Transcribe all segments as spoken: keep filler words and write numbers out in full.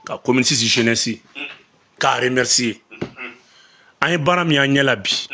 ka communauté jeunesse ka remercier an ye baara min an ɲɛla bi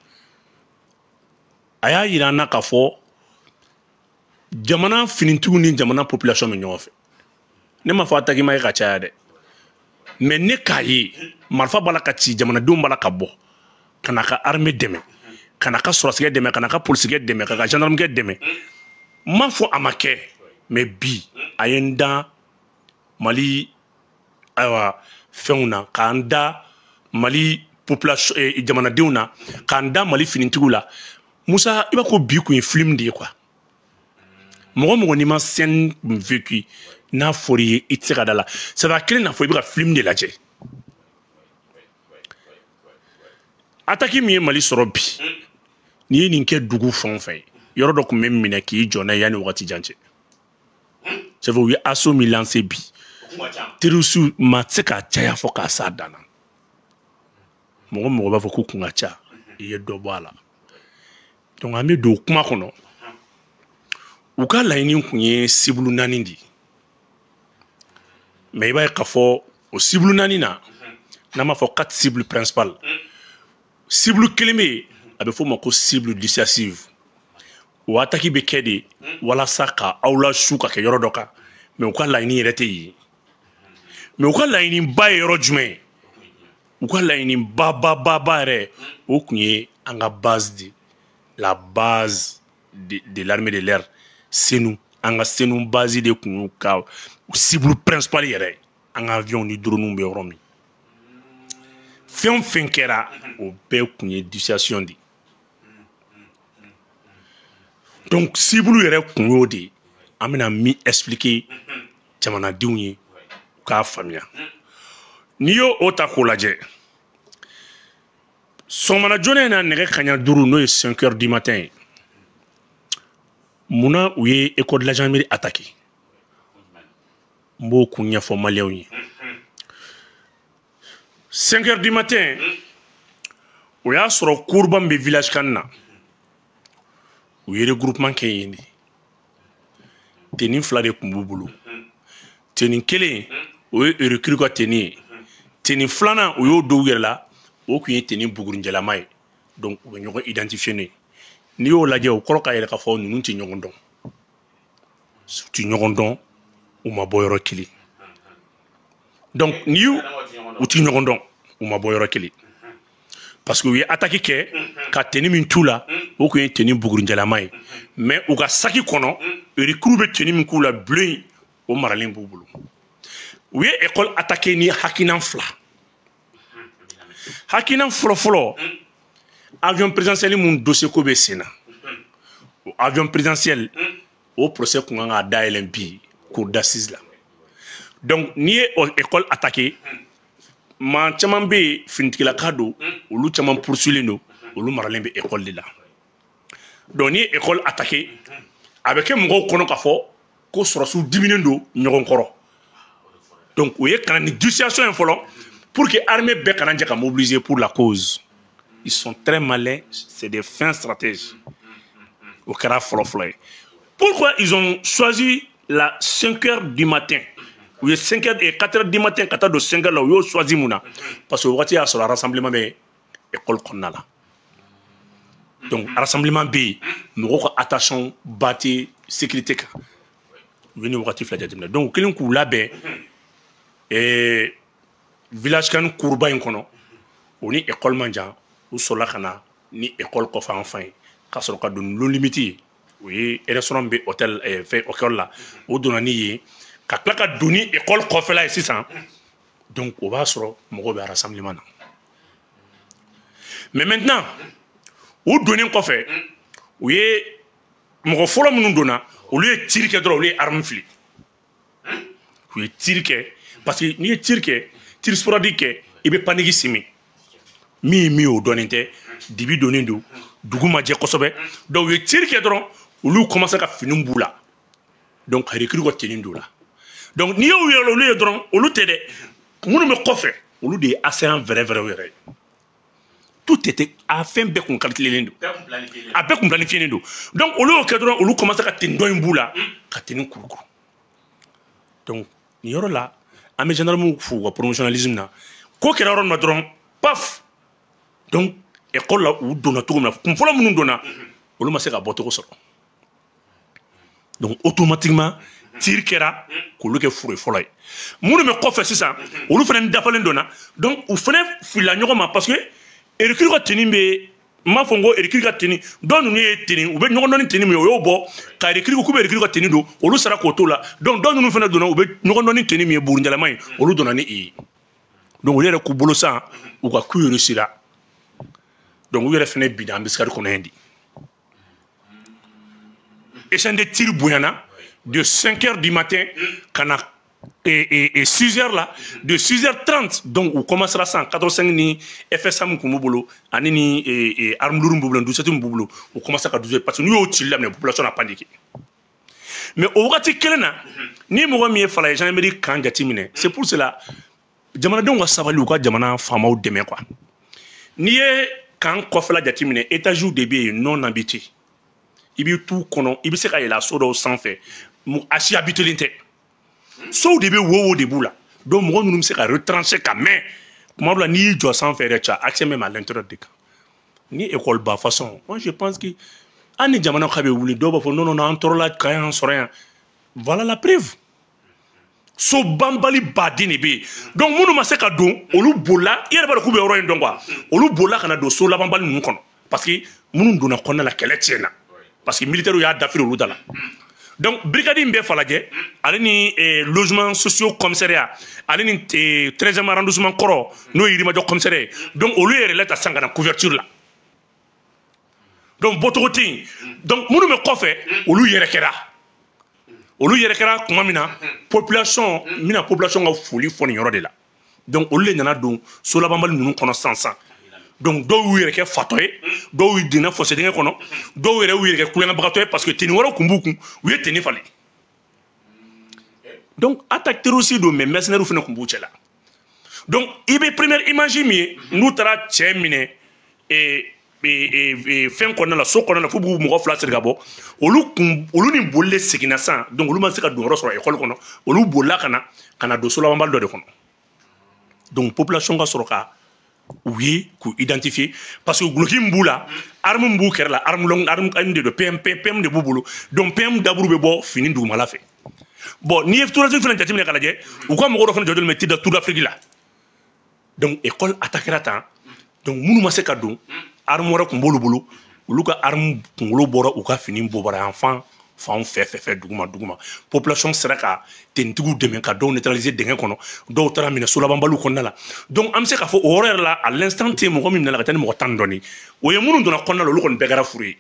a y'a yira an na k'a fɔ jamana finitigiw ni jamana population bɛ ɲɔgɔn fɛ ne ma fɔ attaque ma ye ka caya dɛ mais ne k'a ye marifa b'a la ka ci jamanadenw b'a la ka bɔ ka na ka armée dɛmɛ ka na ka sɔrɔsigɛ dɛmɛ ka na ka polisikɛ dɛmɛ ka ka gendarmekɛ dɛmɛ n m'a fɔ a ma kɛ mais bi a ye n da Mali ayiwa fɛnw na k'an da Mali population jamanadenw na k'an da Mali finitigiw la Musa i b'a ko bi kun ye film de ye quoi mɔgɔ mɔgɔ n'i ma scène vécu n'a fɔra i ye i tɛ se ka da la ça va kelen n'a fɔ i bɛ ka film de lajɛ attaque min ye Mali sɔrɔ bi n'i ye nin kɛ dugu fɛn o fɛn ye yɔrɔ dɔ tun bɛ minɛ k'i jɔ n'a ye yanni wagati jan cɛ c'est vrai u ye assaut min lancé bi terroriste ma tɛ se k'a caya fɔ k'a s'a dan na mɔgɔ mɔgɔ b'a fɔ k'u kun ka ca i ye dɔ bɔ a la donc an bɛ don kuma kɔnɔ u ka laɲini kun ye cible naani de mais i b'a ye k'a fɔ o cible naani na n'an b'a fɔ quatre cibles principales cible kelen bɛ yen a bɛ fɔ o ma ko cible dissuasive o attaque bɛ kɛ de walasa ka aw la su ka kɛ yɔrɔ dɔ kan mais u ka laɲini yɛrɛ tɛ yen mais u ka laɲini ba ye yɔrɔ jumɛn ye u ka laɲini ba ba ba ba yɛrɛ o kun ye an ka base de la base de, de l'armée de l'air senu an ka senu base de kun y'u ka cible principale yɛrɛ an ka avion ni drone bɛ yɔrɔ min fɛn o fɛn kɛra o bɛɛ kun ye dissuasion de donc cible yɛrɛ kun y'o de an bɛna min expliquer jamanadenw ye u k'a faamuya n'i y'o o ta k'o lajɛ sɔgɔmada joona in na nɛgɛ kaɲa duuru n'o ye cinq heures du matin ye munna u ye école de la gendarmerie attaqué n b'o kun ɲɛfɔ maliyɛnw ye cinq heures du matin o y'a sɔrɔ kuruba min bɛ village kan na u ye regroupement kɛ yen de tenue fila de tun b'u bolo tenue kelen o ye recrue ka tenue ye tenue filanan o y'o don u yɛrɛ la o tun ye tenue bugurinjɛlama ye donc u bɛ ɲɔgɔn identifier n'o ye n'i y'o lajɛ o kɔrɔ k'a yɛrɛ k'a fɔ ninnu tɛ ɲɔgɔn dɔn u tɛ ɲɔgɔn dɔn u ma bɔ yɔrɔ kelen donc n'i y'u u tɛ ɲɔgɔn dɔn u ma bɔ yɔrɔ kelen parce que u ye attaque kɛ ka tenue min t'u la o tun ye tenue bugurinjɛlama ye mais u ka saki kɔnɔ recrue bɛ tenue min k'u la bleu in o maralen b'u bolo u ye école attaqué ni hakina fila hakina fɔlɔfɔlɔ avion présidentiel mun dossier ko bɛ sen na o avion présidentiel o procès kun kan ka dayɛlɛ bi cour d'assises la donc n'i ye école attaqué maa caman bɛ yen finitigilaka don olu caman poursuivlen don olu maralen bɛ école de la donc n'i ye école attaqué a bɛ kɛ mɔgɔw kɔnɔ k'a fɔ ko sɔrɔsiw diminen don ɲɔgɔn kɔrɔ donc o ye ka na ni dissuasion ye fɔlɔ pour que armée bɛɛ kana jɛ ka mobiliser pour la cause ils sont très malins c'est des fins stratèges o kɛra fɔlɔ-fɔlɔ ye pourquoi ils ont choisi la cinq heures du matin u ye cinq heures et quatre heures du matin ka taa don cinq heures la u y'o choisi mun na parce que o wagati y'a sɔrɔ rassemblement bɛ école kɔnɔna la donc rassemblement bɛ yen mɔgɔw ka attention ba tɛ sécurité kan u ye nin wagati fila jateminɛ donc u kɛlen k'u labɛn ɛɛ village kan kuruba in kɔnɔ o ni école man jan u sɔrɔla ka na ni école kɔfɛ an fan ye ka sɔrɔ ka don non limite ye o ye restaurant bɛ hôtel ɛɛ fɛn école la o donna ni ye ka tila ka don ni école kɔfɛla ye sisan donc o b'a sɔrɔ mɔgɔw bɛ rassemblement na mais maintenant u donnen kɔfɛ u ye mɔgɔ fɔlɔ minnu donna olu ye tir kɛ dɔrɔn olu ye arme fili u ye tir kɛ parce que n'i ye tir kɛ tir sporadique kɛ i bɛ paniki simi min min o dɔnnen tɛ dibi donnen don dugu ma jɛ kosɛbɛ donc u ye tir kɛ dɔrɔn olu commencé ka fini b'u la donc ka recrue ka tenue don la donc n'i y'o yɛlɛ olu ye dɔrɔn olu tɛ dɛ minnu bɛ kɔfɛ olu de ye assaillant vrai vrai yɛrɛ ye tout était a fɛn bɛɛ kun calculé don a bɛɛ kun planifié don donc olu y'o kɛ dɔrɔn olu commencé ka tenue dɔ in b'u la ka tenue kurukuru donc nin yɔrɔ la an bɛ gendarme fo u ka professionnalisme na ko kɛra yɔrɔ min na dɔrɔn paf donc école la u donna cogo min na kun fɔlɔ minnu donna olu ma se ka bɔ cogo sɔrɔ donc automatiquement tir kɛra k'olu kɛ fure fɔlɔ ye minnu bɛ kɔfɛ sisan olu fana dafalen donna donc u fana filila ɲɔgɔn ma parce que Hercule ka tenue bɛ n b'a fɔ n ko Hercule ka tenue dɔw ninnu ye tenue u bɛ ɲɔgɔn dɔn ni tenue min ye o y'o bɔ ka Hercule k'u bɛ Hercule ka tenue don olu sara k'o t'o la donc dɔw ninnu fana donna u bɛ ɲɔgɔn dɔn ni tenue min ye bugurinjalama ye olu donna ni i ye donc olu yɛrɛ k'u bolo san u ka coup réussira donc u yɛrɛ fana binna Ambiscade kɔnɔ yen de échange de tir bonyana de cinq heures du matin ka na et, et, et six heures là, de six heures trente, donc on commencera ça en quatre-vingt-cinq ni F S A Moukoumouboulou, ani ni et, et Armlourum Boulou, douze Moukoumouboulou, on commence à douze parce que nous, la population a paniqué. Mais au Rati Kelena, ni Mourami Fala, j'en ai dit quand Gatimine, c'est pour cela, Jamana Donga Savalouka, Jamana Fama ou Deme quoi. Ni quand Kofla Gatimine, étage ou débit non habité. Il y a tout qu'on il y a la soda sans fait, Achi habité l'inté. So de be wo de boula donc mo nous se ka retrancher ka mais comment la ni jo sans faire ça accès même à l'intérieur de camp ni école ba façon moi je pense que ani jamana khabe wuli do ba fo non non entre la kayan sorien voilà la preuve so bambali badini be donc munu ma se ka don olu bola yere ba ko be ro ndo quoi olu bola kana do so la bambali nu kono parce que munu dona konna la kele tiena parce que militaire ya dafir olu dala. Donc, brigadier Mbe Faladje, allez ni logement socio commissariat, allez ni treizième arrondissement Koro, nous y rimajo commissariat. Donc, au lieu de relate à Sangana couverture là. Donc, Botorotin, donc, nous me coffre, au lieu de rekera. Au lieu de rekera, comment mina, population, mina population a folie foni yoro de là. Donc, au lieu de nana donc, sur la bambale nous connaissons. Donc, do wi reke fatoye, do wi dina fosse dinga kono, do wi re wi reke kulenga bagatoye parce que teni waro kumbuku, wi teni fali. Donc, attaque terroriste do me mercenaires fena kumbuche là. Donc, ibe première image mi, nous tara tchemine et et et fin kono la so kono la fubu mo fla ser gabo, olu kum olu ni bolle sekina san, donc olu man seka do ro so école kono, olu bolla kana kana do so la bambal do de kono. Donc, population ga soroka oui, qu'on identifie parce que gloki mboula arme mbou ker la arme long arme de P M P P M de bouboulo donc P M d'abou bebo fini ndou mala fait bon ni tout les fenêtre timine kala je ou quoi mo do fenêtre jodol metti de toute l'Afrique là donc école attaquera tant donc munu ma se kadou arme wora ko mbolo bolo luka arme ngolo bora ou ka fini mbobara enfant fan fait fait fait duguma duguma population sera ka tentugu demain ka do neutraliser dengen kono do tara mina sula bambalu konna la donc am se ka fo horaire là à l'instant T mo ko min na la tan mo tan doni o ye munu dona konna lo kon begara furi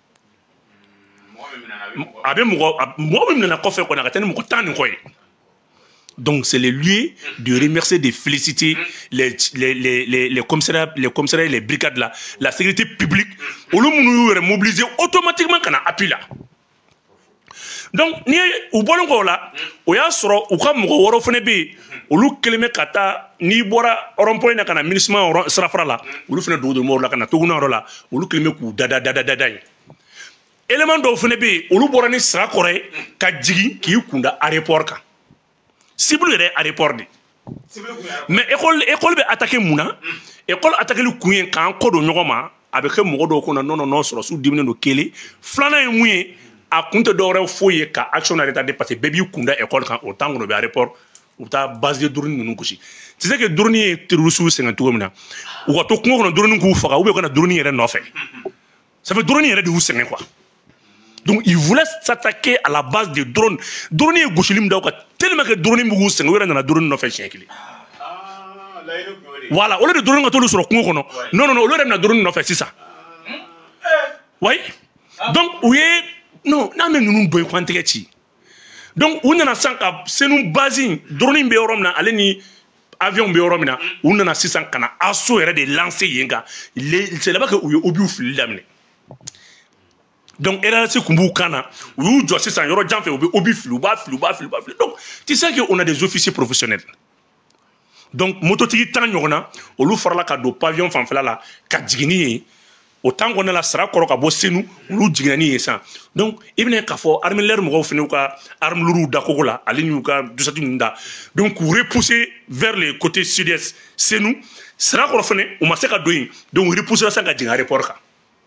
abe mo mo min na ko fe ko na tan mo tan ko donc c'est le lieu de remercier, de féliciter les les les les les commissariats les commissariats les brigades là la sécurité publique au lieu de mobiliser automatiquement kana appui là. Donc, ni ou bon ko la, o ya soro ou ka moko woro fene be, olu keleme kata ni bora rond-point na kana ministère srafra la, olu fene do do mo la kana toguna ro la, olu keleme ku dada dada dada. Élément do fene be, olu bora ni sra kore ka jigi ki kunda aéroport ka. Cible re aéroport de. Mais école école be attaquer muna, école attaquer le kuyen kan ko do nyogoma avec mo do ko na non non soro su dimne no kele, flana e muye a compte d'or foyer ka action arrêté dépasser baby kunda école quand autant on be aéroport ou ta base de dourni nous kushi tu sais que dourni est rusu cinquante mina ou to ko no dourni ku faka ou be ko na dourni yere no fait ça fait dourni yere de vous cinq quoi donc il voulait s'attaquer à la base de drone dourni e gushilim daw ka tellement que dourni mu cinq wera na dourni no fait chien kili voilà au lieu de dourni ka to lu soro ko no non non non au lieu de na dourni no fait c'est ça oui donc oui non, n'a même nous boy quantiqueti. Donc on a cinq c'est nous basine drone be oromna ale ni avion be oromna on a six cents kana asso era de lancer yenga c'est là-bas que obi oufli damné. Donc era c'est kumbu kana ou jo six cents euro jamfe obi obi flu ba flu ba flu ba flu. Donc tu sais que on a des officiers professionnels. Donc mototiki tan nyona olu farla ka do pavillon fanfala la ka jigini autant qu'on a la sera kɔrɔ ka bɔ senu olu jiginna ni ye san donc i bɛna k'a fɔ armée de l'air mɔgɔw fana y'u ka arme lourds da kogo la ale n'u ka dusati ninnu da donc k'u repousser vers le côté sud-est senu sira kɔrɔ fana u ma se ka don yen donc u repousser san ka jigin aéroport kan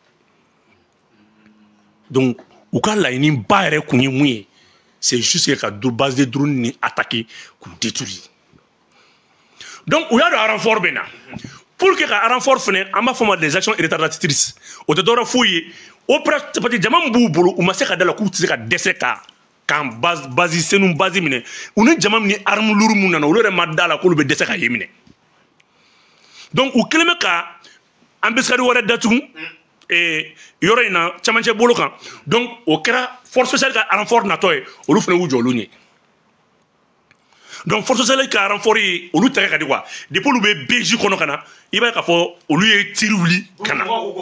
donc u ka laɲini ba yɛrɛ kun ye mun ye c'est juste ka base de drone ni attaquer k'u détruire donc u y'a dɔn a renfort bɛ na pour que ka renfort fɛnɛ an b'a fɔ ma des actions retardatrices o tɛ dɔwɛrɛ foyi ye opération parce que jama min b'u bolo u ma se ka da la k'u tɛ se ka dɛsɛ ka kan base base senu base minɛ u ni jama min ni arme lourd mun nana olu yɛrɛ ma da la k'olu bɛ dɛsɛ ka ye minɛ donc u kɛlen bɛ ka ambassadeur wɛrɛ datugu yɔrɔ in na camancɛ bolo kan donc o kɛra force spéciale ka renfort natɔ ye olu fɛnɛ y'u jɔ olu ɲɛ donc force spéciale ka renfort ye olu tɛgɛ ka di quoi depuis olu bɛ B J kɔnɔ ka na i b'a ye k'a fɔ olu ye tiri wuli ka na non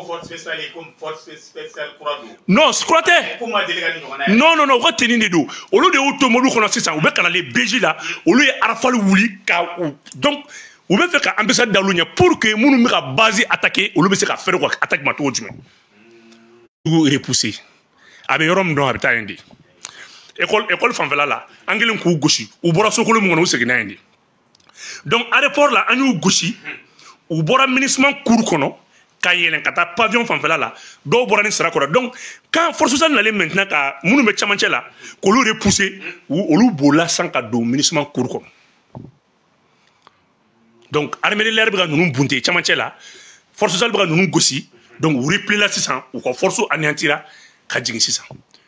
kura tɛ non non non u ka tenue de don olu de y'u to mobili kɔnɔ sisan u bɛ ka na le B J la olu ye rafale wuli ka donc u bɛ fɛ ka ambassade da olu ɲɛ pour que minnu bɛ ka base attaquer olu bɛ se ka fɛrɛ ka attaque ma cogo jumɛn u repousser a bɛ yɔrɔ min dɔn a bɛ taa yen de école école fanfɛla la an kɛlen k'u gosi u bɔra sokolo min kɔnɔ u seginna yen de donc aéroport la an y'u gosi u bɔra MINUSMA cour kɔnɔ ka yɛlɛn ka taa pavillon fanfɛla la dɔw bɔra ni sira kɔrɔ donc quand force spéciale nalen maintenant ka minnu bɛ camancɛ la k'olu repousser olu bolila san ka don MINUSMA cour kɔnɔ donc armée de l'air bɛ ka ninnu bunte camancɛ la force spéciale bɛ ka ninnu gosi donc u repli la sisan u ka force anéantira ka jigin sisan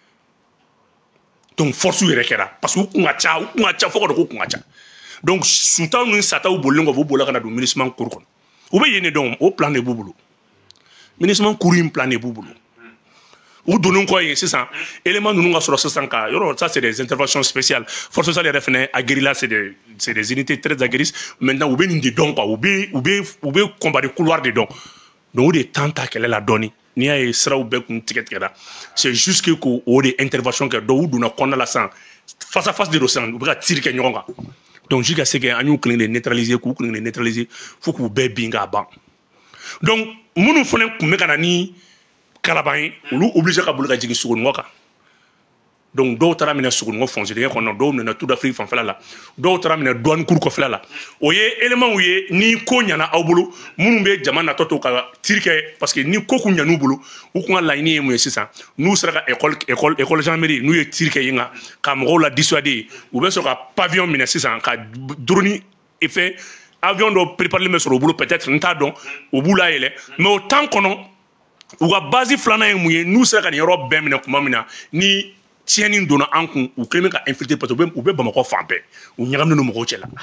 donc force yɛrɛ kɛra parce que u kun ka ca u kun ka ca fo ka dɔn k'u kun ka ca donc suntaw ni sataw bolilen kɔfɛ u bolila ka na don MINUSMA cour kɔnɔ u bɛ yen de dɔn o plan de b'u bolo MINUSMA cour in plan de b'u bolo u donnen kɔ yen sisan élément ninnu ka sɔrɔ sisan ka yɔrɔ ça c'est des interventions spéciales force spéciale yɛrɛ fɛnɛ aguerri là c'est des c'est des unités très aguerries maintenant u bɛ nin de dɔn quoi u bɛ u bɛ u bɛ combat de couloir de dɔn donc o de temps ta kɛlɛ la dɔɔni n'i y'a ye siraw bɛɛ kun tigɛ tigɛra c'est juste que k'o o de intervention kɛ donc u donna kɔnɔna la sisan face à face de don sisan u bɛ ka tiri kɛ ɲɔgɔn kan donc jusqu'à ce que an y'u kelen de neutraliser k'u kelen de neutraliser fo k'u bɛɛ bin k'a ban donc minnu fana tun bɛ ka na ni kalaban ye olu obligé ka boli ka jigin Sogonikɔ kan donc dɔw taara minɛ Sogonikɔ fɔnsiyɛn kɔnɔ dɔw minɛ Tout d'Afrique fanfɛla la dɔw taara minɛ douane cour kɔfɛla la o ye élément ye ni ko ɲana aw bolo minnu bɛ jama natɔ to ka tiri kɛ parce que ni ko kun ɲan'u bolo u kun ka laɲini ye mun ye sisan n'u sera ka école école école gendarmerie n'u ye tiri kɛ yen kan ka mɔgɔw la dissuader u bɛ sɔrɔ ka pavillon minɛ sisan ka drone fɛ avion dɔ préparé bɛ sɔrɔ u bolo peut-être n t'a dɔn u b'u layɛlɛ mais o temps kɔnɔ u ka base filanan ye mun ye n'u sera ka nin yɔrɔ bɛɛ minɛ tuma min na ni tiɲɛni donna an kun u kɛlen bɛ ka infiltrer parce que u bɛ Bamakɔ fan bɛɛ u ɲagaminen don mɔgɔw cɛ la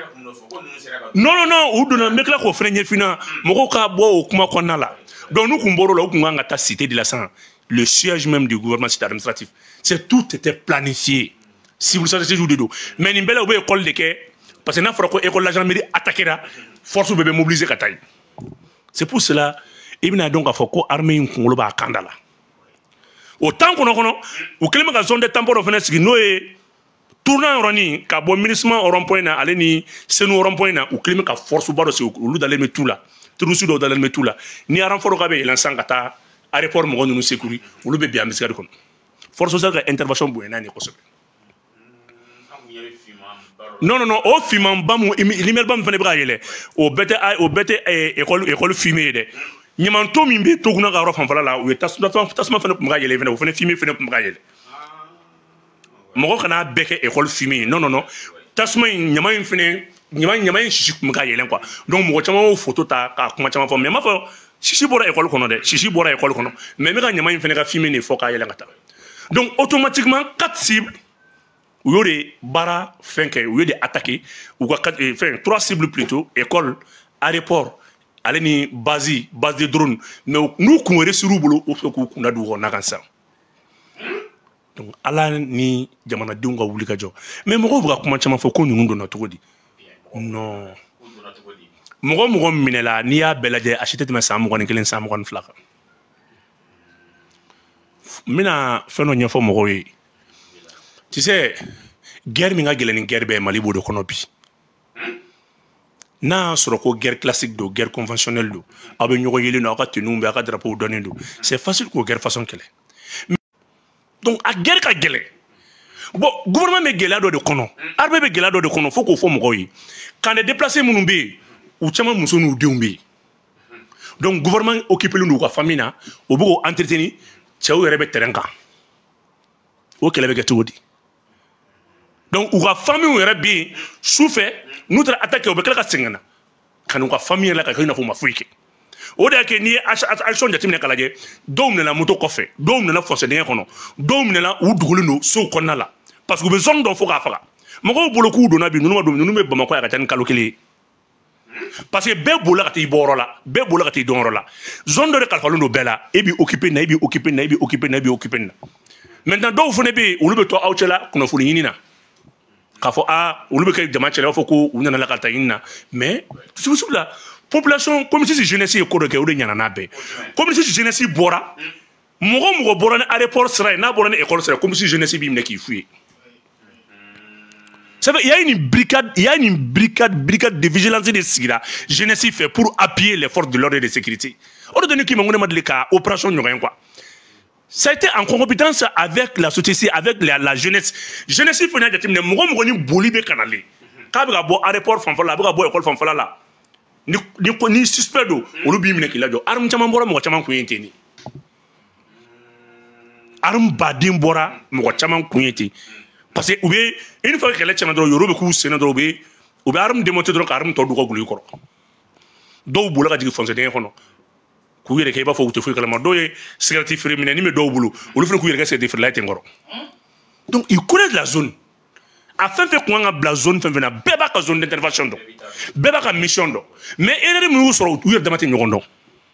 non non non u donna n bɛ tila k'o fana ɲɛf'i ɲɛna mɔgɔw ka bɔ o kuma kɔnɔna la donc n'u kun bɔr'o la u kun kan ka taa cité de la sisan le siège même du gouvernement cité administratif c'est tout était planifié civil service de don mais nin bɛɛ la u bɛ école de kɛ parce que n'a fɔra ko école la gendarmerie attaquera force bɛɛ bɛ mobiliser ka taa yen c'est pour cela i bɛna dɔn k'a fɔ ko armée in kunkolo b'a kan da la o temps kɔnɔ kɔnɔ u kɛlen bɛ ka zone de tampon dɔ fana sigi n'o ye tournant yɔrɔnin ka bɔ MINUSMA rond point na ale ni senu rond point na u kɛlen bɛ ka force ba dɔ sigi olu dalen bɛ tu la terroriste dɔw dalen bɛ tu la ni renfort ka bɛ yɛlɛn sisan ka taa aéroport mɔgɔ ninnu sécuriser olu bɛ bin ambassadeur kɔnɔ force spéciale ka intervention bonyana ni kosɛbɛ non non non o fiman ba mun lumière ba mun fana bɛ ka yɛlɛ o bɛɛ tɛ o bɛɛ tɛ école école fumée ye dɛ ɲamanto min bɛ Toguna ka yɔrɔ fanfɛla la u ye tasuma tasuma fana tun bɛ ka yɛlɛ fana o fana fumée fana tun bɛ ka yɛlɛ mɔgɔ kana bɛɛ kɛ école fumée non non non tasuma in ɲama in fana ɲama ɲama in sisi tun bɛ ka yɛlɛ quoi donc mɔgɔ caman y'o photo ta ka kuma caman fɔ mais n m'a fɔ sisi bɔra école kɔnɔ dɛ sisi bɔra école kɔnɔ mais n bɛ ka ɲama in fana ka fumée de fɔ k'a yɛlɛ ka taa donc automatiquement quatre cibles u y'o de baara fɛn kɛ u y'o de attaquer u ka fɛn trois cibles plutôt école aéroport ale ni base base de drone mais n'u kun wɛrɛ sir'u bolo u bɛ k'u kun da dugu kɔnɔna kan sisan donc ala ni jamanadenw ka wuli ka jɔ mais mɔgɔw bɛ ka kuma caman fɔ ko ninnu donna cogo di non mɔgɔ mɔgɔ minɛla n'i y'a bɛɛ lajɛ a si tɛ tɛmɛ san mugan ni kelen san mugan ni fila kan n bɛna fɛn dɔ ɲɛfɔ mɔgɔw ye tu sais guerre min ka gɛlɛn ni guerre bɛɛ Mali b'o de kɔnɔ bi n'a sɔrɔ ko guerre classique do guerre conventionnelle do aw bɛ ɲɔgɔn yelen do aw ka tenue bɛ aw ka drapeau dɔnnen do c'est facile k'o guerre façon kɛlɛ donc a guerre ka gɛlɛn bon gouvernement bɛ gɛlɛya dɔ de kɔnɔ armée bɛ gɛlɛya dɔ de kɔnɔ fo k'o fɔ mɔgɔw ye kan des déplacés minnu bɛ yen u caman muso n'u denw bɛ yen donc gouvernement occupé l'u ka famille na o bɛ k'o entretenir cɛw yɛrɛ bɛ terrain kan o kɛlɛ bɛ kɛ cogo di donc u ka famille yɛrɛ bɛ yen su fɛ n'u taara attaquer u bɛ tila ka segin na ka n'u ka famille yɛrɛ la ka kɛ i n'a fɔ u ma foyi kɛ o de y'a kɛ n'i ye action jateminɛ k'a lajɛ dɔw minɛna moto kɔfɛ dɔw minɛna fossé dingɛ kɔnɔ dɔw minɛna u dogolen don sow kɔnɔna la parce que u bɛ zone dɔn fo k'a faga mɔgɔw bolo k'u donna bi ninnu ma don ninnu bɛ Bamakɔ yan ka taa ni kalo kelen ye parce que bɛɛ bolila ka taa i bɔ yɔrɔ la bɛɛ bolila ka taa i dɔn yɔrɔ la zone dɔ de kalifalen don bɛɛ la e b'i occupé na e b'i occupé na e b'i occupé na e b'i occupé na maintenant dɔw fana bɛ yen olu bɛ to aw cɛla kunnafoni ɲini na k'a fɔ aa olu bɛ kɛ jama cɛla b'a fɔ ko u nana la ka taa ɲini na mais sugu la population comme si jeunesse ye ko dɔ kɛ o de ɲana n'a bɛɛ comme si jeunesse bɔra mɔgɔ mɔgɔ bɔra ni aéroport sira ye n'a bɔra ni école sira comme si jeunesse b'i minɛ k'i fouiller ça fait il y a une brigade il y a une brigade brigade de vigilance de sigira jeunesse fait pour appuyer les forces de l'ordre et de sécurité o de donner qui mangone madeli ka opération ɲɔgɔn quoi ça a été en compétence avec la société avec la, la jeunesse jeunesse fana jateminɛ mɔgɔ mɔgɔ ni boli bɛ kana le k'a bɛ ka bɔ aéroport fanfɛla la a bɛ ka bɔ école fanfɛla la ni ni ni suspect do olu b'i minɛ k'i lajɔ arme caman bɔra mɔgɔ caman kun ye ten de arme baden bɔra mɔgɔ caman kun ye ten parce que u bɛ une fois que kɛlɛ tiɲɛna dɔrɔn yɔrɔ bɛ k'u sen na dɔrɔn u bɛ u bɛ arme démonter dɔrɔn ka arme tɔ don u ka golo kɔrɔ dɔw bolila ka jigin fossé dingɛ kɔnɔ k'u yɛrɛ kɛ i b'a fɔ u tɛ foyi kalama dɔw ye cigarette feere minɛ ni bɛ dɔw bolo olu fana k'u yɛrɛ kɛ cigarette feerela ye ten kɔrɔ donc ils connaissent la zone a fɛn fɛn kun kan ka bila zone fɛn fɛn na bɛɛ b'a ka zone d'intervention dɔn bɛɛ b'a ka mission dɔn mais erreur min y'u sɔrɔ u yɛrɛ dama tɛ ɲɔgɔn dɔn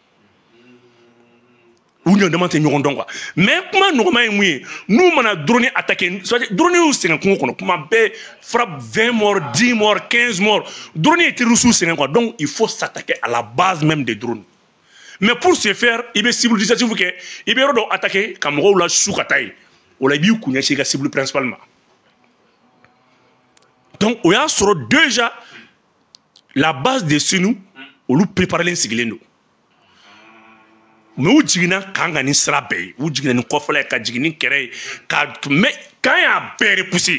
u yɛrɛ dama tɛ ɲɔgɔn dɔn quoi mais kuma nɔgɔma ye mun ye n'u mana drone attaquer c'est-à-dire drone y'u sɛgɛn kungo kɔnɔ kuma bɛɛ frappe vingt morts dix morts quinze morts drone ye terroristes sɛgɛn quoi donc il faut s'attaquer à la base même des drones mais pour ce faire i bɛ cible dissuasif kɛ i bɛ yɔrɔ dɔ attaquer ka mɔgɔw la su ka taa yen o la i b'i kun ɲɛsin i ka cible principale ma donc o y'a sɔrɔ déjà la base de sinu olu préparelen sigilen don mais u jiginna kan ka ni sira bɛɛ ye u jiginna ni kɔfɛla ye ka jigin ni kɛrɛ ye ka mais kan y'a bɛɛ repousser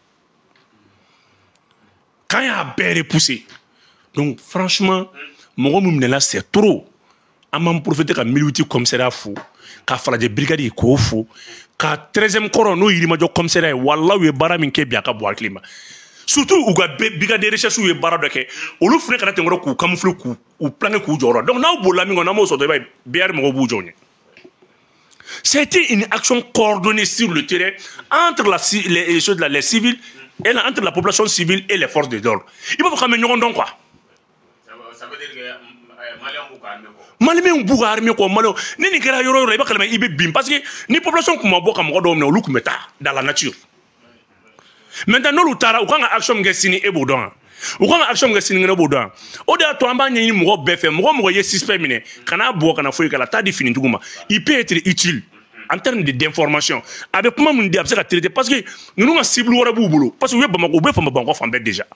kan y'a bɛɛ repousser donc franchement mɔgɔ min minɛla c'est trop an b'an profiter ka militi commissariat fo ka falajɛ brigade ye k'o fo ka treizième kɔrɔ n'o yirimajɔ commissariat ye walahi u ye baara min kɛ bi a ka bɔ hakili ma surtout u ka brigade de recherche ye baara dɔ kɛ olu fana kana tɛmɛ k'u camoufler k'u u planquer k'u jɔyɔrɔ donc n'aw bolila min kɔnɔ n'an m'o sɔrɔ i b'a ye B R mɔgɔw b'u jɔ ɲɛ c'était une action coordonnée sur le terrain entre la les choses là les civils et là, entre la population civile et les forces de l'ordre il b'a fɔ k'an bɛ ɲɔgɔn dɔn quoi ça veut dire que Maliens b'u ka armée quoi Maliens ni nin kɛra yɔrɔ yɔrɔ i b'a kalama i bɛ bin parce que ni population kun ma bɔ ka mɔgɔ dɔw minɛ olu kun bɛ taa dans la nature maintenant n'olu taara u kan ka action min kɛ sini e b'o dɔn wa u kan ka action min kɛ sinikɛnɛ e b'o dɔn wa o de y'a to an b'a ɲɛɲini mɔgɔ bɛɛ fɛ mɔgɔ mɔgɔ ye suspect minɛ kana bɔ kana foyi k'a la taa di finitigiw ma il peut être utile en termes de d'information a bɛ kuma min di a bɛ se ka traiter parce que ninnu ka cible wɛrɛ b'u bolo parce que u ye Bamakɔ u bɛ fama Bamakɔ fan bɛɛ déjà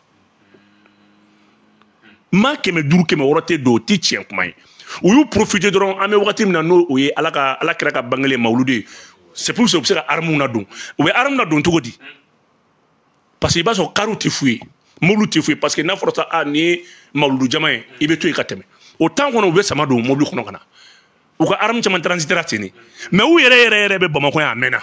maa kɛmɛ duuru kɛmɛ wɔɔrɔ tɛ don o tɛ tiɲɛ kuma ye u y'u profiter dɔrɔn an bɛ wagati min na n'o o ye ala ka ala kɛra ka bangelen mawuludu ye c'est pour ça u bɛ se ka armes nadon u bɛ armes nadon cogo di parce que i b'a sɔrɔ kariw tɛ f'u ye mobile tɛ f'u ye parce que n'a fɔra sa ah nin ye mawuludu jama ye i bɛ to yen ka tɛmɛ o temps kɔnɔ u bɛ sama don mobile kɔnɔ ka na u ka armes caman transitera ten de mais u yɛrɛ yɛrɛ yɛrɛ bɛ Bamakɔ yan a mɛnna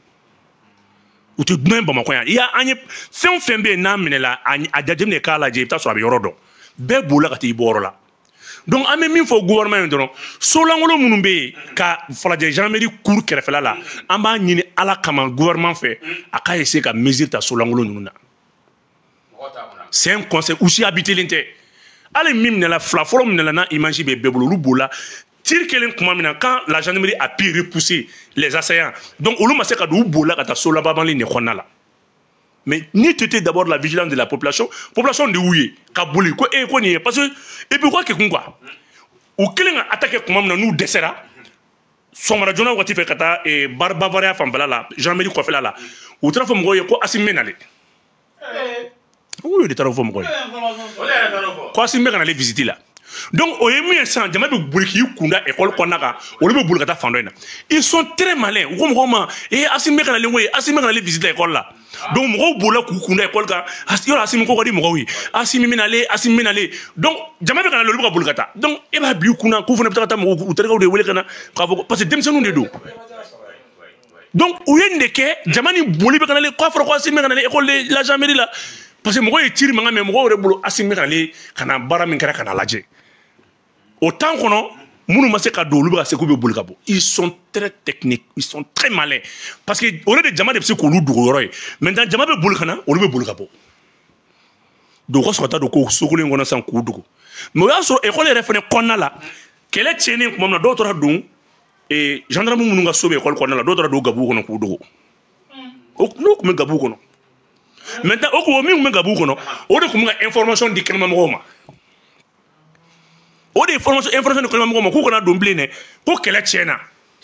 u tɛ dunɛ Bamakɔ yan i y'a an ye fɛn o fɛn bɛ yen n'a minɛla a jateminɛ k'a lajɛ i bɛ taa sɔrɔ a bɛ yɔrɔ dɔn bɛɛ bolila ka taa i bɔ yɔrɔ la donc an bɛ min fɔ gouvernement ye dɔrɔn solankolon minnu bɛ yen ka falajɛ gendarmerie cour kɛrɛfɛla la an b'a ɲini ala kama gouvernement fɛ a k'a essayer ka mesure ta solankolon ninnu na c'est un conseil u si habitelen tɛ hali min minɛla fila fɔlɔ minɛla n'a image bɛ bɛɛ bolo olu bolila tir kelen kuma min na quand la gendarmerie a pu repousser les assaillants donc olu ma se ka don u bolila ka taa so labanbali de kɔnɔna la mais ni tu étais d'abord la vigilance de la population population de ouye ka boli ko e ko ni parce que et puis quoi que quoi ou kelen attaquer kuma min na n'u dɛsɛra sɔgɔmada joona waati fɛ ka taa Bavaria fanfɛla la gendarmerie kɔfɛla la u taara fɔ mɔgɔw ye ko Asim bɛ nale oui de taara fɔ mɔgɔw ye ko Assimi kana le visiter la donc au yemi sans jama be bulki kunda école konaka o le bulka ta fando ina ils sont très malins ko mo ma et Assimi kana le ngoy Assimi kana le visiter école là donc mo bola ku kunda école ka yo Assimi ko ko di mo wi Assimi minale Assimi minale donc jama be kana le bulka bulka ta donc e ba bi kuna ku fona ta mo u tere ko de wele kana parce que demsenu de do donc où est ne ke jamani boli be kana le ko fro ko Assimi kana le école la gendarmerie là parce que mo ko tire manga mais mo ko re bolo Assimi kana le kana bara min kara kana laje autant qu'on munu ma se ka do lu ba se ko be boli ka bo ils sont très techniques ils sont très malins parce que on est de jama de se ko lu dugo yoro yi maintenant jama be boli kana o lu be boli ka bo do ko sota do ko sokole ngona san ku dugo mais ya so école refene konna la kele tiene ko mom na do tora dun et gendarme munu nga sobe école konna la do tora do gabu kono ku dugo o no ko me gabu kono maintenant o ko mi me gabu kono o de ko nga information di kenma mo ma o de information information de kenma mo ma ko kana do mblene ko kele tiena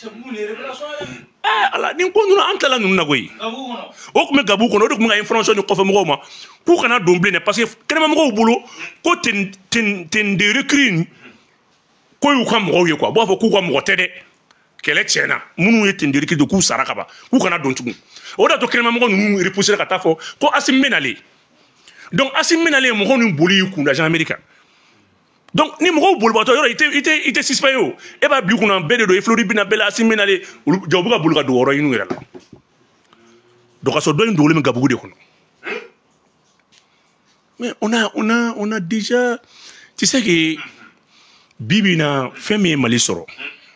eh ala ni ko nu antala nu na goyi o ko me gabu kono o de ko nga information ni ko fa mo ma ko kana do mblene parce que kenma mo bulu ko ten ten ten de recruit ko yu kam mo ye ko bo fa ko ko mo tede kele tiena munu ye ten de recruit de ku saraka ba ko kana do ntugu o da to kenma mo nu repousser ka ta fo ko Assimi menale donc Assimi menale mo ko nu boli ku da Américain donc ni mo bol bato yoro ite ite ite sispayo e ba bi kuna bede do e flori bina bela Assimi menale jobu ka bol ka do woro yinu yela donc aso do ndo le me gabugu de kono mais on a on a on a déjà tu sais que bibi na femi mali soro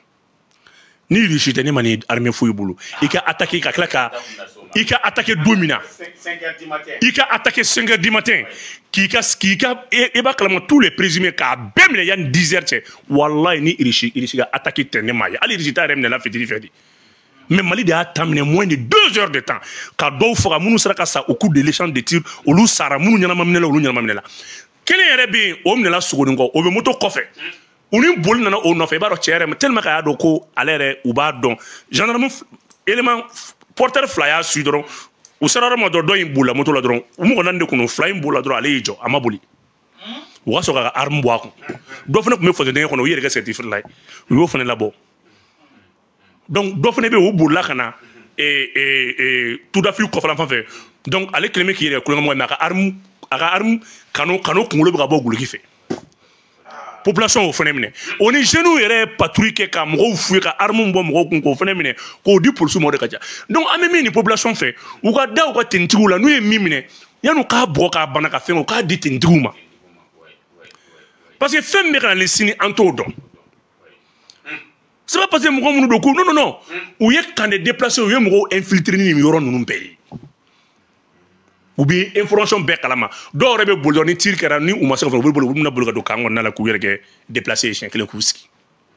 ni richité ni mani armée fouy bulu ika attaquer ka klaka ika attaquer domina cinq heures du matin ika attaquer cinq heures du matin kika kika e ba clairement tous les présumés ka bem le yan dix heures tché wallahi ni richi richi ga attaquer tene maya ali richi ta rem na la fiti fiti mais Mali de a terminé moins de deux heures de temps ka do fora munu sara ka sa au coup de l'échange de tir olu sara munu nyama mamnela olu nyama mamnela kele yere bi o mnela sugoni ngo o be moto kofe uni bol nana o no fe ba ro chere tellement ka ya do ko alere u ba don gendarme élément porteur flyer su dron u sara mo do do bula moto la dron u mo nande kuno flying bula dron ale jo amabuli wa so ka arme bo ko do fene ko me fode den ko no yere ga certificat lay wo fene la bo donc do fene be o bula kana et et et tout d'afrique ko fala fa fait donc ale clémer qui est ko mo ma ka arme aka arme kanu kanu ko lo ba bo gulu ki fait population au phénomène on est genou yere patrouille ke ka mo fu ka arme mbo mo ko phénomène ko di pour su mo de kaja donc amemi ni population fait ou ka da ou ka tentigu la nu e mimine yanu ka bo ka bana ka fe o ka di tentigu ma parce que femme me kana le sini anto don c'est pas parce que mo ko do ko non non non ou ye kan de déplacer ou ye mo infiltrer ni mi yoro nunu pays ou bien information be kalama do rebe bolo ni tir kera ni uma se ko bolo na bolo do kango na la ku yerke déplacer chien kele kuski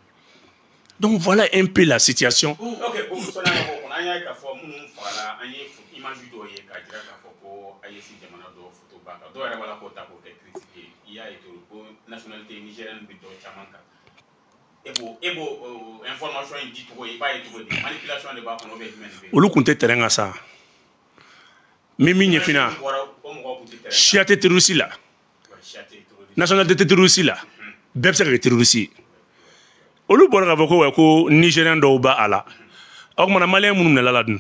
donc voilà un peu la situation. OK bon so na ko on anya ka fo munu fala anya image do ye ka dira ka fo ko ayesi jamana do photo baka do era wala ko ta ko ke critiquer il y a été ko nationalité nigérienne bi do chamanka ebo ebo information dit ko e ba e to manipulation de ba ko no be men be olu kunte terrain ça Mimi Nyefina, Chiate terroriste là, nationalité terroriste là, Bepsa terroriste. Olu bora ka ko ko Nigérian do ba ala. Ok mana malien munu na la dun.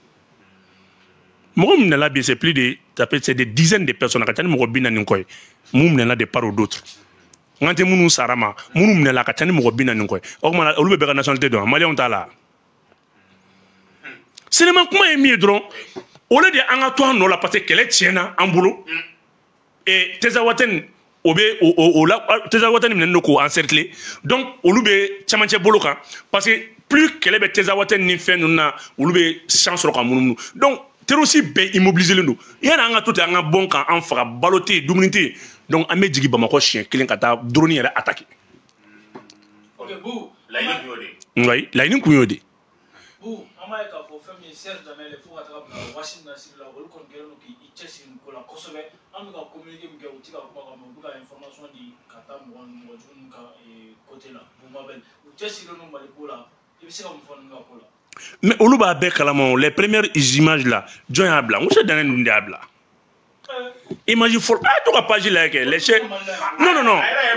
Mo munu na bien c'est plus de c'est des dizaines de personnes ka tani mo bina ni koy. Munu na de part ou d'autre. Ngante munu sarama, munu na la ka tani mo bina ni koy. Ok mana olu be ka nationalité do malien ta la. Seulement comment est mieux dron au lieu de angatoire non la parce qu'elle est tienne en boulot et tes awaten obe o la tes awaten ne ko encercler donc au lieu de chamanche boloka parce que plus qu'elle est tes awaten ni fait nous na au lieu de chance ro kamunu donc t'es aussi be immobiliser le nous il y a anga tout anga bon kan en fera baloter dominité donc amé djigi bamako chien kilin kata drone yere attaquer OK bou la ligne kuyode oui la ligne kuyode bou amay ka fo famille serge dans les fo attrape Washington sur la wol kon gelo ki itchesi ko la kosobe am ka communiquer mge utika ko ka mo buka information di kata mo mo jun ka e côté là bou mabel utchesi lo no mali ko la ibisi ka mo fon nga ko la mais olu ba be kalamo les premières images là John Abla on se donne une diable image fɔlɔ a to ka page lajɛ kɛ les chefs non non non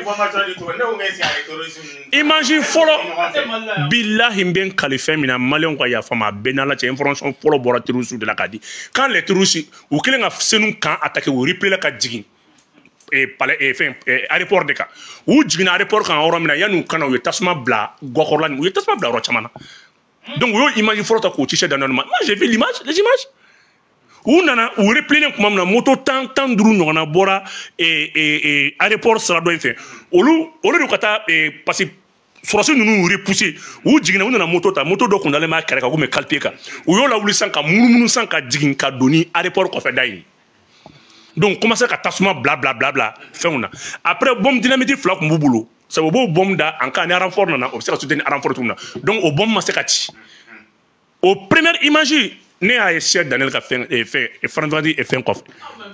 image fɔlɔ billahi n bɛ n kali fɛn min na maliyɛnw ka yafa n ma a bɛɛ n'ala cɛ information fɔlɔ bɔra terroriste de la k'a di quand les terroristes u kɛlen ka senu kan attaquer u replay la ka jigin palais fɛn aéroport de kan u jiginna aéroport kan yɔrɔ min na yanni u kana u ye tasuma bila gakɔrɔla nin u ye tasuma bila yɔrɔ caman na donc u y'o image fɔlɔ ta k'o ci chef d'annonce ma moi j'ai vu l'image les images u nana u replay kuma min na moto tan tan duuru ɲɔgɔnna bɔra aéroport sira dɔ in fɛ olu olu de ka taa parce que sɔrɔsi ninnu y'u repoussé u jiginna u nana moto ta moto dɔ kun dalen b'a kɛrɛ kan komi kalite kan u y'o lawuli san ka munumunu san ka jigin ka don ni aéroport kɔfɛ da ye donc commencé ka tasuma bla bla bla bla fɛnw na après bombe dynamite fila kun b'u bolo sabu u b'o bombe da en cas ni renfort nana o bɛ se ka soutenir renfort cogo min na donc o bombe ma se ka ci o première image ne y'a ye Cheikh Daniel ka fɛn fɛn Franc-Maçonnerie et fɛn kɔfɛ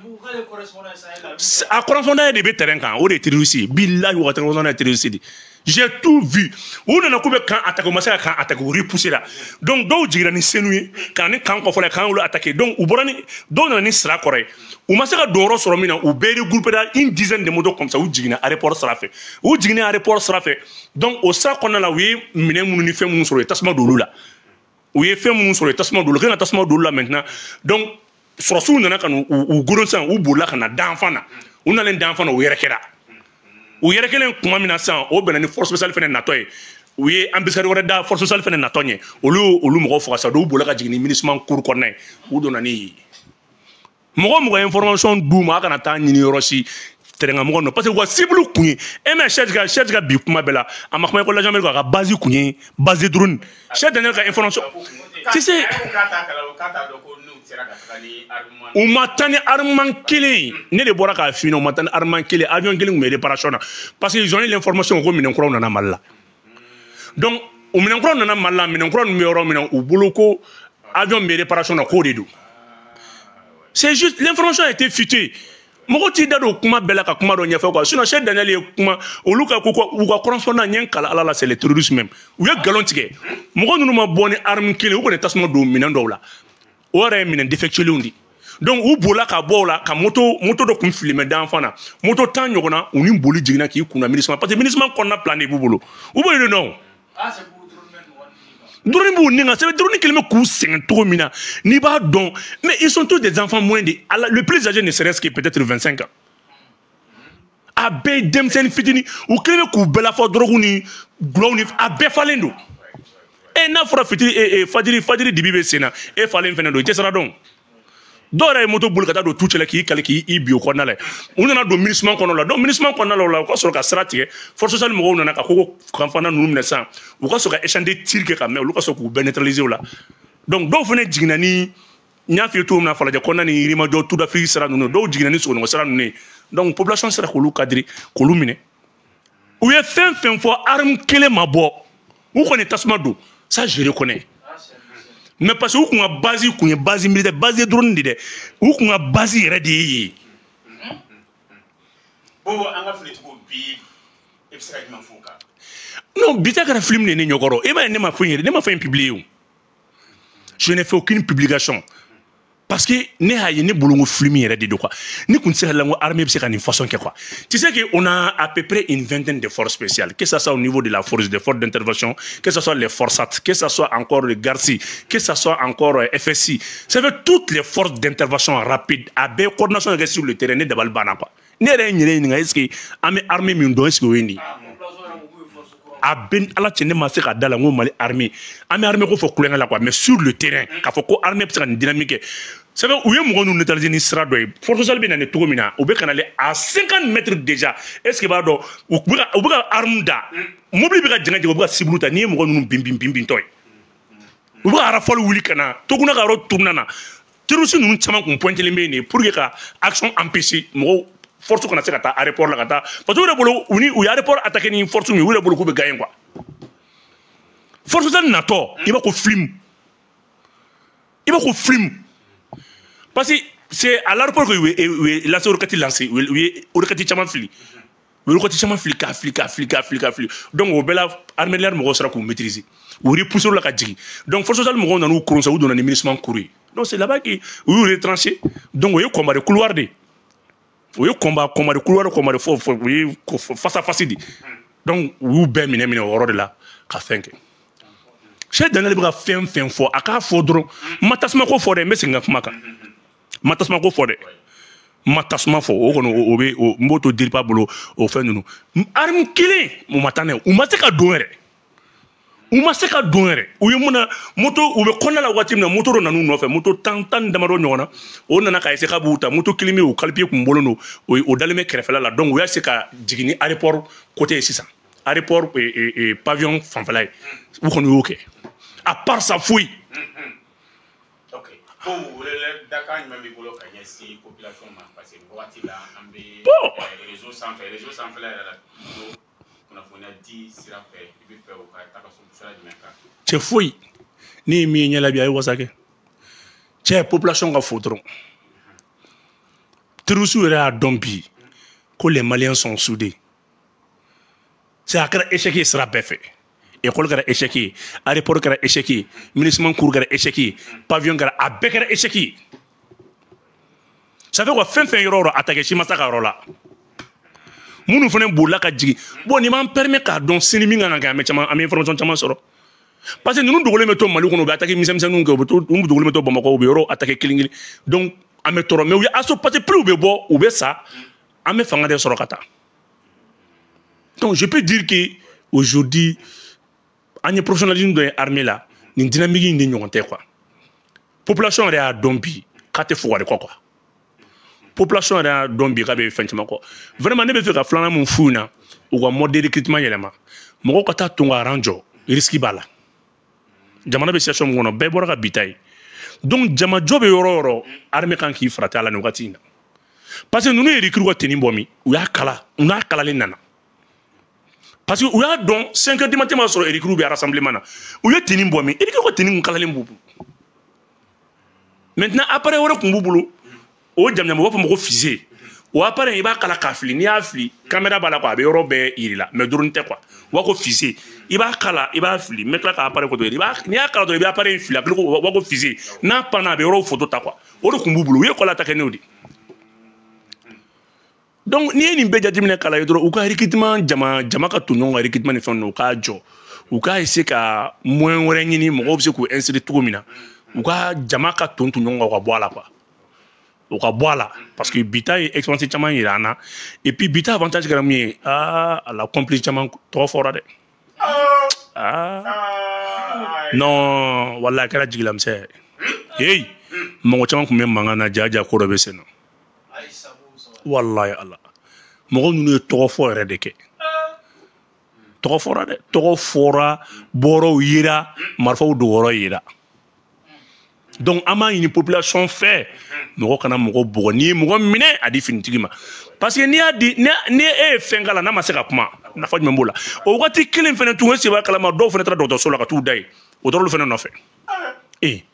a correspondant de bɛ terrain kan o de ye terroriste ye billahi o ka correspondant ye terroriste de j'ai tout vu u nana k'u bɛ kan attaquer u ma se ka kan attaquer u repoussé la donc dɔw jiginna ni senu ye ka na ni kan kɔfɛla ye kan olu attaquer donc u bɔra ni dɔw nana ni sira kɔrɔ ye u ma se ka don yɔrɔ sɔrɔ min na u bɛɛ regroupé la une dizaine de motos comme ça u jiginna aéroport sira fɛ u jiginna aéroport sira fɛ donc o sira kɔnɔna la u ye minɛn minnu ni fɛn minnu sɔrɔ u ye tasuma don olu la u ye fɛn minnu sɔrɔ u ye tasuma don olu ka tasuma don olu la maintenant donc sɔrɔsiw nana ka n'u godon sisan u bolila ka na danfan na u nalen danfan na u yɛrɛ kɛra u yɛrɛ kelen kuma min na sisan o bɛnna ni force spéciale fɛnɛ natɔ ye u ye ambassadeur wɛrɛ da force spéciale fɛnɛ natɔ ɲɛ olu olu mɔgɔw faga sa dɔw bolila ka jigin ni MINUSMA cour kɔnɔna ye u donna ni mɔgɔ mɔgɔ information d'u ma a kana taa ɲini yɔrɔ si terrain mɔgɔ nɔ parce que u ka cible kun ye e mɛ Cheikh ka Cheikh ka bi kuma bɛɛ la a ma kuma école gendarmerie a ka base kun ye base drone Cheikh Daniel ka information tu sais u ma taa ni armement kelen ne de bɔra k'a f'i ɲɛna u ma taa ni armement kelen avion kelen tun bɛ réparation na parce que ils ont eu l'information ko minɛn kuraw nana Mali la donc o minɛn kuraw nana Mali la minɛn kuraw ninnu bɛ yɔrɔ min na u bolo ko avion bɛ réparation na k'o de don c'est juste l'information a été fuitée mɔgɔ t'i da don kuma bɛɛ la ka kuma dɔ ɲɛfɔ quoi sinon Cheikh Daniel ye kuma olu ka ko u ka correspondant ɲɛ kala ala la c'est les terroristes même u ye galon tigɛ mɔgɔ ninnu ma bɔ ni arme kelen u kɔni tasuma don minɛn dɔw la o yɛrɛ ye minɛn défectuelenw de donc u bolila ka bɔ o la ka moto moto dɔ kun filimɛ danfan na moto tan ɲɔgɔnna u ni boli jiginna k'i kunna MINUSMA parce que MINUSMA kɔnɔna plan de b'u bolo u b'o de dɔn drone b'u nin kan c'est drone kelen bɛ k'u sɛgɛn cogo min na n'i b'a dɔn mais ils sont tous des enfants moins de le plus âgé ne serait-ce que peut-être vingt-cinq ans a bɛɛ ye denmisɛnnin fitinin u kelen bɛ k'u bɛɛ la fɔ drogue ni gulɔw ni a bɛɛ falen don e n'a fɔra fitiri fajiri fajiri dibi bɛ sen na e falen fɛnɛ don i tɛ sira dɔn dɔw yɛrɛ ye moto boli ka taa don tu cɛla k'i kali k'i bi o kɔnɔna la u nana don MINUSMA kɔnɔ la donc MINUSMA kɔnɔna la o la u ka sɔrɔ ka sira tigɛ force sociale mɔgɔw nana ka ko kanfana ninnu minɛ sisan u ka sɔrɔ ka échanger tir kɛ ka mɛn olu ka sɔrɔ k'u bɛɛ neutraliser o la donc dɔw fɛnɛ jiginna ni n y'a f'i ye cogo min na Falajɛ kɔnɔna ni Yirimajɔ Tout d'Afrique sira ninnu dɔw jiginna ni Sogonɔgɔ sira ninnu ye donc population sera k'olu cadrer k'olu minɛ u ye fɛn fɛn fɔ arme kelen ma bɔ u kɔni tasuma don ça je reconnais mais parce que u kun ka base kun ye base militaire base drone de dɛ u kun ka base yɛrɛ de ye yen bobo an ka filitigiw bi e bɛ se ka jumɛn fɔ o kan non bi ta kɛra film de ne ɲɛkɔrɔ e b'a ye ne ma fɔ n yɛrɛ ne ma fɛn publier o je n'ai fait aucune publication parce que ne y'a ye ne bolo ko film yɛrɛ de don quoi ne kun tɛ se ka la n ko armée bɛ se ka nin façon kɛ quoi tu sais que on a à peu près une vingtaine de forces spéciales que ça soit au niveau de la force des forces d'intervention que ça soit les forçats que ça soit encore le Garci que ça soit encore F S I ça fait toutes les forces d'intervention rapide a bɛɛ coordination kɛ sur le terrain ne dabali banna quoi ne yɛrɛ ye n yɛrɛ ɲininka est ce que an bɛ armée min dɔn est ce que o ye nin ye a bɛ ala cɛ ne ma se ka da la n ko Mali armée an bɛ armée ko fɔ kulonkɛ la quoi mais sur le terrain k'a fɔ ko armée bɛ se ka nin dynamique kɛ c'est vrai u ye mɔgɔ ninnu neutraliser ni sira dɔ ye force sociale bɛ na ni cogo min na u bɛ ka nalen à cinquante mètres déjà est ce que b'a dɔn u bɛ ka u bɛ ka arme da mobili bɛ ka jɛngɛ jɛngɛ u bɛ ka cible ta n'i ye mɔgɔ ninnu bin bin bin bin tɔ ye u bɛ ka rafale wuli ka na Toguna ka yɔrɔ tourna na terroriste ninnu caman kun pointelen bɛ yen de pour que ka action empêcher mɔgɔw force kana se ka taa aéroport la ka taa parce que u yɛrɛ bolo u ni u ye aéroport attaqué ni force min u yɛrɛ bolo k'u bɛ gagner quoi force sociale natɔ i b'a ko film i b'a ko film parce que c'est à l'aéroport que u ye lancé roquette lancé u ye roquette caman fili u ye roquette caman fili k'a fili k'a fili k'a fili k'a fili donc o bɛɛ la armée de l'air mɔgɔw sera k'u maîtriser u repoussé la ka jigin donc force sociale mɔgɔw nana u koron sa u donna ni MINUSMA cour ye donc c'est là-bas que u y'u retranché donc o ye combat de couloir de o ye combat combat de couloir combat de fo fo o ye face à face di donc u y'u bɛɛ minɛ minɛ o yɔrɔ de la ka fɛn kɛ Cheikh Daniel bɛ ka fɛn fɛn fɔ a k'a fɔ dɔrɔn n ma tasuma ko fɔ dɛ n bɛ segin ka kuma kan n ma tasuma ko fɔ dɛ n ma tasuma fɔ o kɔni o bɛ o n b'o to Diripa bolo o fɛn ninnu arme kelen u ma taa n'a ye u ma se ka don yɛrɛ u ma se ka don yɛrɛ u ye mun na moto u bɛ kɔnɔna la waati min na moto dɔ nan'u nɔfɛ moto tan tan ni damadɔ ɲɔgɔn na o nana k'a essayer k'a b'u ta moto kelen bɛ yen o kalipiye kun bɔlen don o o dalen bɛ kɛrɛfɛla la donc u y'a essayer ka jigin ni aéroport côté ye sisan aéroport pavillon fanfɛla ye u kɔni y'o kɛ à part ça foyi. ok ko wele Dakar ɲuman b'i bolo ka ɲɛsin population ma parce que wagati la an bɛ réseau sanfɛ réseau sanfɛla yɛrɛ la kunnafoniya di sira fɛ i bɛ fɛ o ka taga sira jumɛn kan. cɛ foyi ni ye min ye ɲɛ la bi a ye wasa kɛ cɛ population ka fo dɔrɔn terroristes yɛrɛ y'a dɔn bi ko les Maliens sont soudés c'est a kɛra échec ye sira bɛɛ fɛ. école kɛra échec ye aéroport kɛra échec ye municipalement cour kɛra échec ye pavillon kɛra a bɛɛ kɛra échec ye ça fait quoi fɛn fɛn yɔrɔ o yɔrɔ attaqué si ma se ka yɔrɔ la minnu fana bolila ka jigin bon nin m'an permet k'a dɔn sini min kan ka kɛ an bɛ caman an bɛ information caman sɔrɔ parce que ninnu dogolen bɛ to Mali kɔnɔ u bɛ attaqué misɛnmisɛnninw kɛ u bɛ to u dogolen bɛ to Bamakɔ u bɛ yɔrɔ attaqué kelen kelen donc an bɛ tɔɔrɔ mais u ye aso parce que plus u bɛ bɔ u bɛ sa an bɛ fanga de sɔrɔ ka taa donc je peux dire que aujourd'hui an ye professionnalisme dɔ ye armée la nin dynamique in de ɲɔgɔn tɛ quoi population yɛrɛ y'a dɔn bi k'a tɛ fugari kɔ quoi population yɛrɛ y'a dɔn bi k'a bɛ fɛn caman kɔ vraiment ne bɛ fɛ ka filanan mun f'u ɲɛna u ka mode de recrutement yɛlɛma mɔgɔw ka taa ton ka rang jɔ risque b'a la jamana bɛ situation min kɔnɔ bɛɛ bɔra ka bi ta ye donc jamajɔ bɛ yɔrɔ o yɔrɔ armée kan k'i farati a la nin wagati in na parce que ninnu ye recrue ka tenue bɔ min u y'a kala u n'a kalalen nana parce que u y'a dɔn cinq heures du matin b'a sɔrɔ recrue bɛ rassemblement na u ye tenue bɔ min recrue ka tenue kun kalalen b'u bolo maintenant appareil wɛrɛ kun b'u bolo o jamana u b'a fɔ ma ko fusée o appareil i b'a kala k'a fili n'i y'a fili caméra b'a la quoi a bɛ yɔrɔ bɛɛ yiri la mais drone tɛ quoi u b'a ko fusée i b'a kala i b'a fili n bɛ tila ka appareil photo i b'a n'i y'a kala dɔrɔn i bɛ appareil fili a bɛ u b'a ko fusée n'a panna a bɛ yɔrɔ photo ta quoi o de kun b'u bolo u ye kɔla attaqué n'o de donc n'i ye nin bɛɛ jateminɛ k'a lajɛ dɔrɔn u ka recrutement jama jama ka ton ɲɔgɔn ka recrutement ni fɛn ninnu u k'a jɔ u k'a essayer ka moyen wɛrɛ ɲini mɔgɔw bɛ se k'u insérer cogo min na u ka jama ka ton ton ɲɔgɔn kan u ka bɔ a la quoi u ka bɔ a la parce que bi ta ye expérience caman yira an na et puis bi ta avantage kɛra min ye aa a la complice caman tɔgɔ fɔra dɛ aa non walahi a kɛra jigilamisɛn hey mɔgɔ caman tun bɛ mankan na jaja ko dɔ bɛ sen na wallahi ala mɔgɔ ninnu ye tɔgɔ fɔ yɛrɛ de kɛ tɔgɔ fɔra dɛ tɔgɔ fɔra bɔrɔw yera marifaw dogɔrɔ yera donc an b'a ɲini population fɛ mɔgɔ kana mɔgɔ bugɔ n'i ye mɔgɔ minɛ a di finitigi ma parce que n'i y'a di ni e ye fɛn k'a la n'a ma se ka kuma nafa jumɛn b'o la o wagati kelen fɛnɛ tun e se b'a kalama dɔw fɛnɛ taara dɔgɔtɔrɔso la ka t'u da ye o dɔrɔn fɛnɛ nɔfɛ ee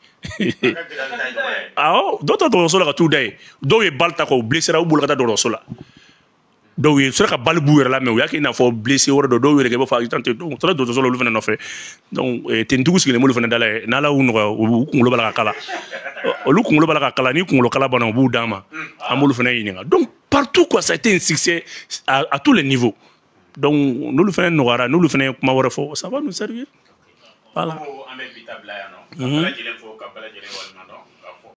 awɔ dɔw taara dɔgɔtɔrɔso la ka t'u da ye dɔw ye balle ta k'u blessera u bolo ka taa dɔgɔtɔrɔso la dɔw ye sera ka balle b'u yɛrɛ la mais u y'a kɛ i n'a fɔ blessé wɛrɛ dɔ dɔw yɛrɛ kɛ i b'a fɔ accident donc u taara dɔgɔtɔrɔso la olu fɛnɛ nɔfɛ donc tenitigiw sigilen b'olu fɛnɛ da la ye n'ala y'u nɔgɔya u kunkolo b'a la ka kala olu kunkolo b'a la ka kala ni kunkolo kala banna u b'u d'an ma an b'olu fɛnɛ ɲininka donc partout quoi ça a été un succès à, à tous les niveaux donc n'olu fɛnɛ nɔgɔyara n'olu fɛnɛ ye kuma wɛrɛ fɔ ça va nous servir voilà. An bɛ bi ta bila yan nɔ ka bɛɛ lajɛlen fo ka bɛɛ lajɛlen waleɲuman dɔn